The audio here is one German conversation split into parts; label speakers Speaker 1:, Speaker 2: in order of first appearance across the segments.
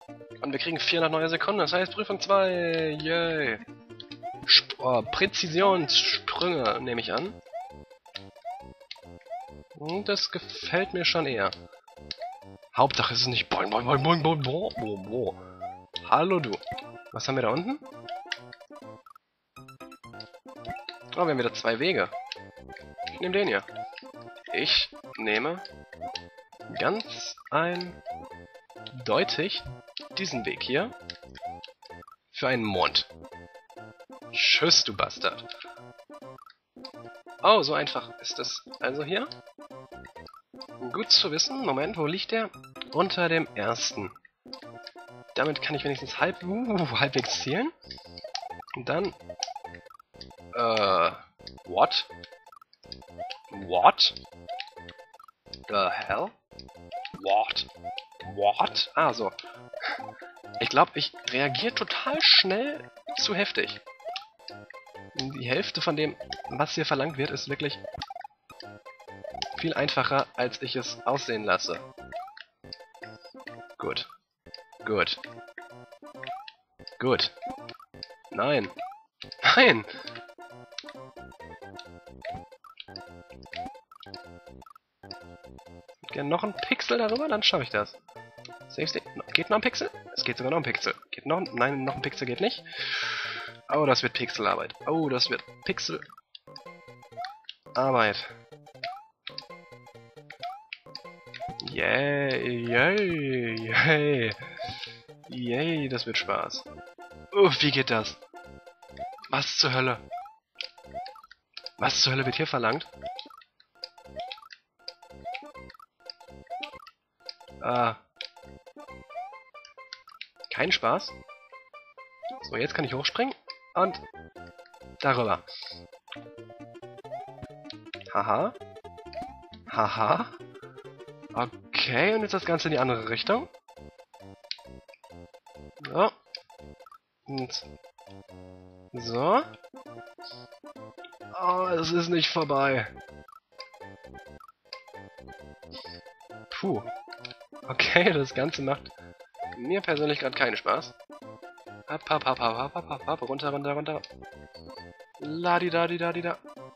Speaker 1: Und wir kriegen 400 neue Sekunden, das heißt Prüfung 2. Yay. Präzisionssprünge, nehme ich an. Und das gefällt mir schon eher. Hauptsache es ist nicht boing, boing, boing, boing, boing, boing, boing, boing. Hallo du. Was haben wir da unten? Oh, wir haben wieder 2 Wege. Ich nehme den hier. Ich nehme ganz eindeutig diesen Weg hier für einen Mond. Tschüss, du Bastard. Oh, so einfach ist das also hier. Gut zu wissen. Moment, wo liegt der? Unter dem ersten. Damit kann ich wenigstens halbwegs zielen. Und dann... What? What? The hell? What? What? Ah, so. Ich glaube, ich reagiere total schnell zu heftig. Die Hälfte von dem, was hier verlangt wird, ist wirklich viel einfacher, als ich es aussehen lasse. Gut. Gut. Gut. Nein. Nein! Gerne noch ein Pixel darüber, dann schaue ich das. Save State. Geht noch ein Pixel? Es geht sogar noch ein Pixel. Geht noch? Nein, noch ein Pixel geht nicht. Oh, das wird Pixelarbeit. Oh, das wird Pixelarbeit. Yay, yay, yay. Yay, das wird Spaß. Uff, wie geht das? Was zur Hölle? Was zur Hölle wird hier verlangt? Kein Spaß. So, jetzt kann ich hochspringen. Und darüber. Haha. Haha. Okay, und jetzt das Ganze in die andere Richtung. So. Und so. Oh, es ist nicht vorbei. Puh. Okay, das Ganze macht mir persönlich gerade keinen Spaß. Hopp, runter, runter, runter. Ladidadidadida.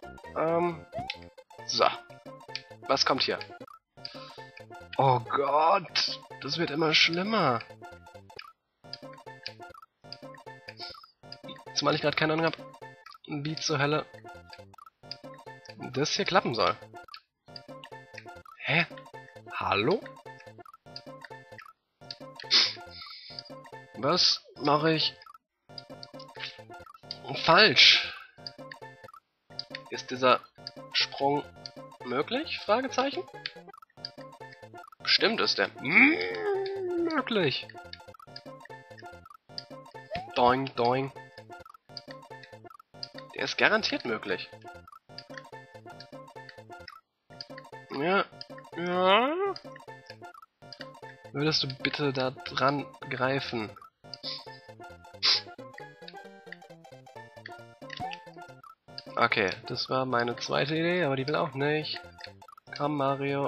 Speaker 1: So. Was kommt hier? Oh Gott, das wird immer schlimmer. Zumal ich gerade keine Ahnung habe, wie zur Hölle das hier klappen soll. Hä? Hallo? Was mache ich falsch? Ist dieser Sprung möglich? Fragezeichen? Bestimmt ist der möglich. Doing, doing. Der ist garantiert möglich. Ja, ja. Würdest du bitte da dran greifen? Okay, das war meine zweite Idee, aber die will auch nicht. Komm, Mario.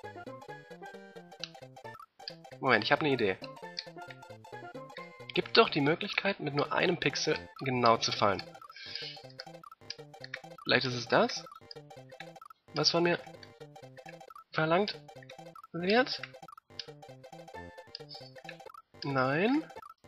Speaker 1: Moment, ich habe eine Idee. Gibt doch die Möglichkeit, mit nur einem Pixel genau zu fallen. Vielleicht ist es das, was von mir verlangt wird? Nein.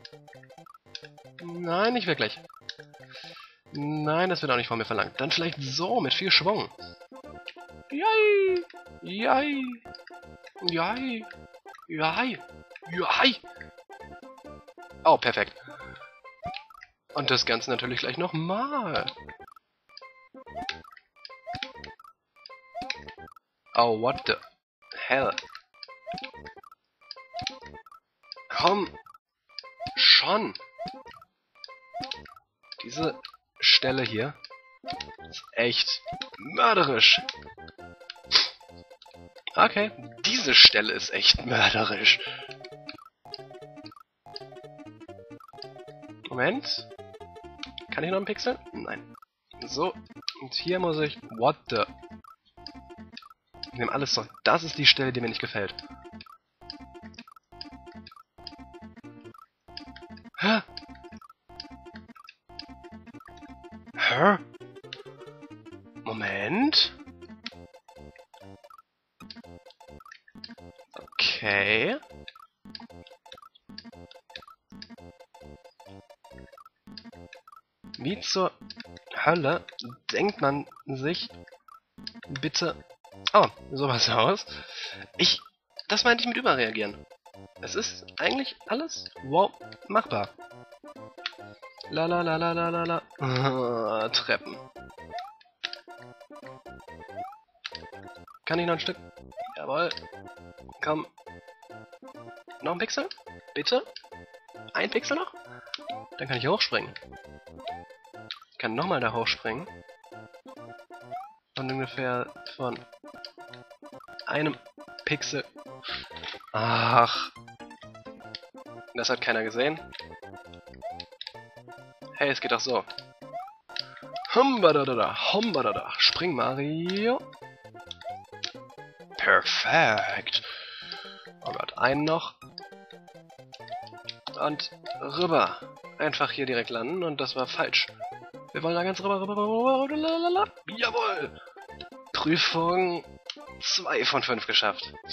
Speaker 1: Nein, nicht wirklich. Nein, das wird auch nicht von mir verlangt. Dann vielleicht so, mit viel Schwung. Jai! Jai! Jai! Jai! Jai! Oh, perfekt. Und das Ganze natürlich gleich nochmal. Oh, what the hell? Komm! Schon! Diese Stelle hier ist echt mörderisch. Okay, diese Stelle ist echt mörderisch. Moment. Kann ich noch einen Pixel? Nein. So, und hier muss ich... What the... Ich nehme alles so. Das ist die Stelle, die mir nicht gefällt. Hä? Moment. Okay. Wie zur Hölle denkt man sich bitte... Oh, sowas aus. Das meinte ich mit überreagieren. Es ist eigentlich alles, wow, machbar. La la la la la la la. Treppen. Kann ich noch ein Stück? Jawohl. Komm. Noch ein Pixel? Bitte? Ein Pixel noch? Dann kann ich hochspringen. Ich kann nochmal da hochspringen. Und ungefähr von einem Pixel. Ach. Das hat keiner gesehen. Hey, es geht doch so. Humbadadada, humbadada. Spring, Mario. Perfekt. Oh Gott, einen noch. Und rüber. Einfach hier direkt landen und das war falsch. Wir wollen da ganz rüber, rüber. Jawohl. Prüfung 2 von 5 geschafft.